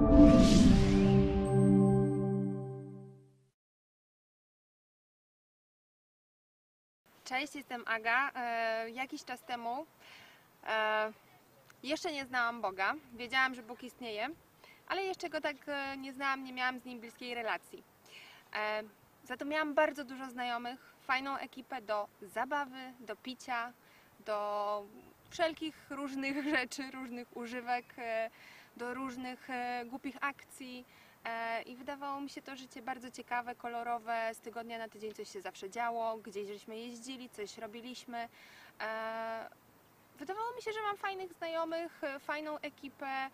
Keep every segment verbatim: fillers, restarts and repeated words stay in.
Cześć, jestem Aga. E, jakiś czas temu e, jeszcze nie znałam Boga. Wiedziałam, że Bóg istnieje, ale jeszcze Go tak e, nie znałam, nie miałam z Nim bliskiej relacji. E, za to miałam bardzo dużo znajomych, fajną ekipę do zabawy, do picia, do wszelkich różnych rzeczy, różnych używek, e, do różnych e, głupich akcji. I wydawało mi się to życie bardzo ciekawe, kolorowe, z tygodnia na tydzień coś się zawsze działo, gdzieś żeśmy jeździli, coś robiliśmy. Wydawało mi się, że mam fajnych znajomych, fajną ekipę,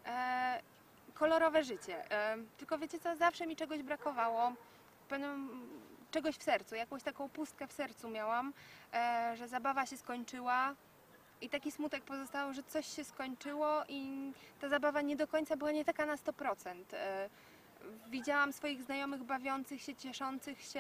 kolorowe życie. Tylko wiecie co, zawsze mi czegoś brakowało, czegoś w sercu, jakąś taką pustkę w sercu miałam, że zabawa się skończyła. I taki smutek pozostał, że coś się skończyło i ta zabawa nie do końca była nie taka na sto procent. Widziałam swoich znajomych bawiących się, cieszących się,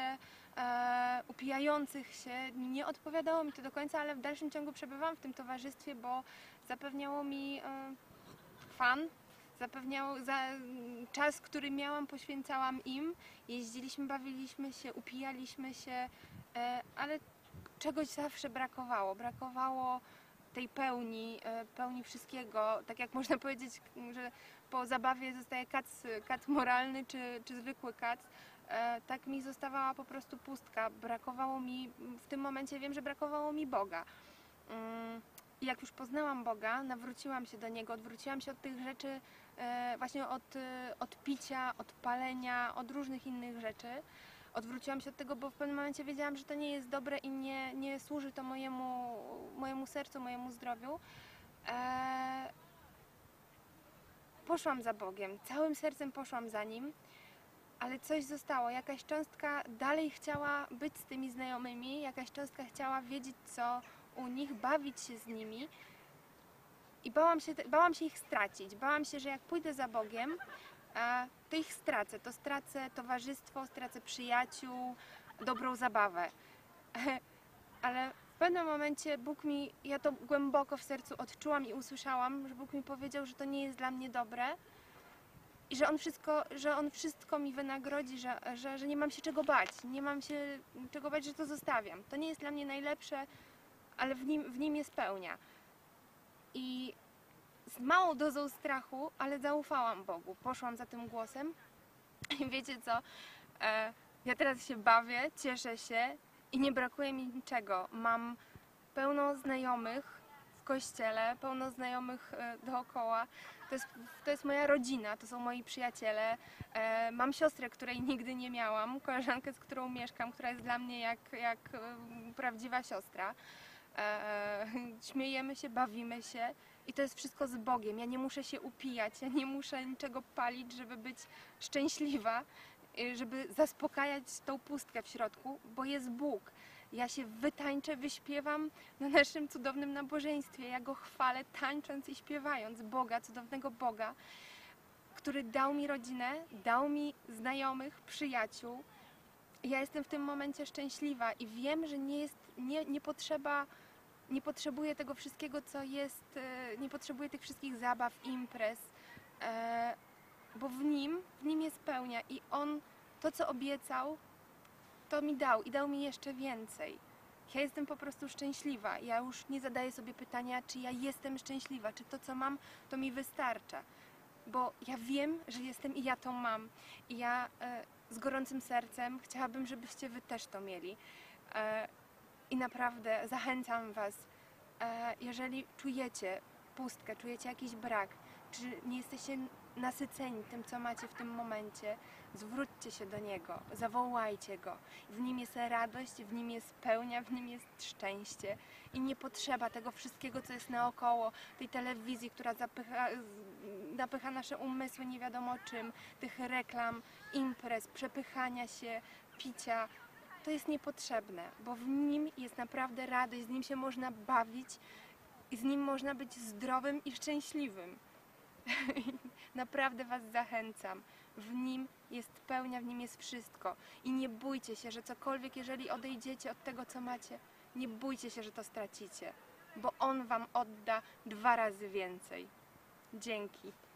upijających się. Nie odpowiadało mi to do końca, ale w dalszym ciągu przebywałam w tym towarzystwie, bo zapewniało mi fan, zapewniało za czas, który miałam, poświęcałam im. Jeździliśmy, bawiliśmy się, upijaliśmy się, ale czegoś zawsze brakowało. Brakowało tej pełni, pełni wszystkiego, tak jak można powiedzieć, że po zabawie zostaje kac, kac moralny czy, czy zwykły kac, tak mi zostawała po prostu pustka. Brakowało mi, w tym momencie wiem, że brakowało mi Boga. I jak już poznałam Boga, nawróciłam się do Niego, odwróciłam się od tych rzeczy, właśnie od, od picia, od palenia, od różnych innych rzeczy. Odwróciłam się od tego, bo w pewnym momencie wiedziałam, że to nie jest dobre i nie, nie służy to mojemu, mojemu sercu, mojemu zdrowiu. Eee, poszłam za Bogiem, całym sercem poszłam za Nim, ale coś zostało. Jakaś cząstka dalej chciała być z tymi znajomymi, jakaś cząstka chciała wiedzieć, co u nich, bawić się z nimi. I bałam się, bałam się ich stracić. Bałam się, że jak pójdę za Bogiem, to ich stracę, to stracę towarzystwo, stracę przyjaciół, dobrą zabawę. Ale w pewnym momencie Bóg mi, ja to głęboko w sercu odczułam i usłyszałam, że Bóg mi powiedział, że to nie jest dla mnie dobre i że On wszystko, że On wszystko mi wynagrodzi, że, że, że nie mam się czego bać, nie mam się czego bać, że to zostawiam. To nie jest dla mnie najlepsze, ale w nim, w nim je spełnia. I z małą dozą strachu, ale zaufałam Bogu. Poszłam za tym głosem i wiecie co, e, ja teraz się bawię, cieszę się i nie brakuje mi niczego. Mam pełno znajomych w kościele, pełno znajomych e, dookoła. To jest, to jest moja rodzina, to są moi przyjaciele. E, mam siostrę, której nigdy nie miałam, koleżankę, z którą mieszkam, która jest dla mnie jak, jak e, prawdziwa siostra. E, śmiejemy się, bawimy się i to jest wszystko z Bogiem. Ja nie muszę się upijać, ja nie muszę niczego palić, żeby być szczęśliwa, żeby zaspokajać tą pustkę w środku, bo jest Bóg. Ja się wytańczę, wyśpiewam na naszym cudownym nabożeństwie. Ja Go chwalę, tańcząc i śpiewając Boga, cudownego Boga, który dał mi rodzinę, dał mi znajomych, przyjaciół. Ja jestem w tym momencie szczęśliwa i wiem, że nie jest, nie, nie potrzeba, nie potrzebuję tego wszystkiego, co jest, nie potrzebuję tych wszystkich zabaw, imprez, bo w Nim, w Nim jest pełnia i On to, co obiecał, to mi dał i dał mi jeszcze więcej. Ja jestem po prostu szczęśliwa. Ja już nie zadaję sobie pytania, czy ja jestem szczęśliwa, czy to, co mam, to mi wystarcza. Bo ja wiem, że jestem i ja to mam. I ja e, z gorącym sercem chciałabym, żebyście wy też to mieli. E, I naprawdę zachęcam was, e, jeżeli czujecie pustkę, czujecie jakiś brak, czy nie jesteście nasyceni tym, co macie w tym momencie, zwróćcie się do Niego, zawołajcie Go. W Nim jest radość, w Nim jest pełnia, w Nim jest szczęście i nie potrzeba tego wszystkiego, co jest naokoło, tej telewizji, która zapycha, napycha nasze umysły nie wiadomo czym, tych reklam, imprez, przepychania się, picia. To jest niepotrzebne, bo w Nim jest naprawdę radość, z Nim się można bawić i z Nim można być zdrowym i szczęśliwym. Naprawdę was zachęcam. W Nim jest pełnia, w Nim jest wszystko. I nie bójcie się, że cokolwiek, jeżeli odejdziecie od tego, co macie, nie bójcie się, że to stracicie, bo On wam odda dwa razy więcej. Dzięki.